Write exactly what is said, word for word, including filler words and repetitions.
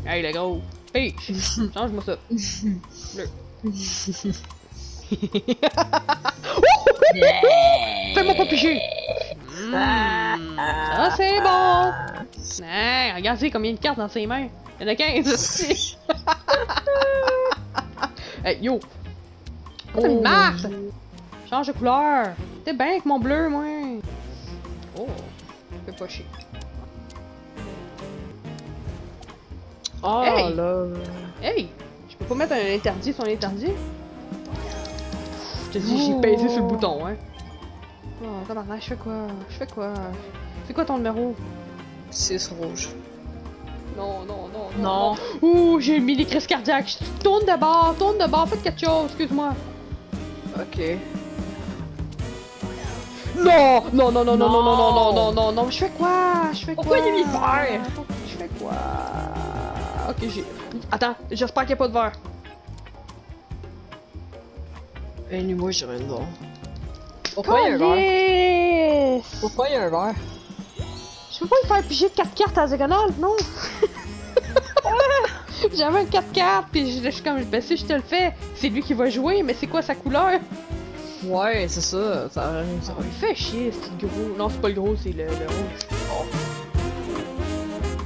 Hey, le gros. Peach. Change-moi ça. Bleu. Fais-moi pas piger. Mmh, ça, c'est bon. Hey, regardez combien de cartes dans ses mains. Il y en a quinze aussi. Hey, yo. Oh, c'est une marque. Change de couleur. T'es bien avec mon bleu, moi. Oh, fais pas chier. Oh Hey! là. Hey! Je peux pas mettre un interdit sur l'interdit? Je te dis, j'ai pesé sur le bouton, hein. Oh, tabarnak, je fais quoi? Je fais quoi? C'est quoi ton numéro? six rouge. Non, non, non, non. Non. non. Ouh, j'ai mis les crises cardiaques. Tourne de bord, tourne de bord, faites quelque chose, excuse-moi. Ok. Non! Non, non, non, non, non, non, non, non, non, non, non, je fais quoi? Je fais quoi? Pourquoi il a mis vert? Je fais quoi? Ok, j'ai... Attends, j'espère qu'il n'y a pas de verre. Et lui, moi, j'ai rien de voir. Pourquoi il y a un verre? Yes! Pourquoi il y a un verre? Je peux pas lui faire piger quatre cartes à la diagonale, non? J'avais un quatre cartes, pis je, je suis comme, ben si je te le fais, c'est lui qui va jouer, mais c'est quoi sa couleur? Ouais, c'est ça, ça a rien de Ça me fait chier, c'est le gros. Non, c'est pas le gros, c'est le, le rouge.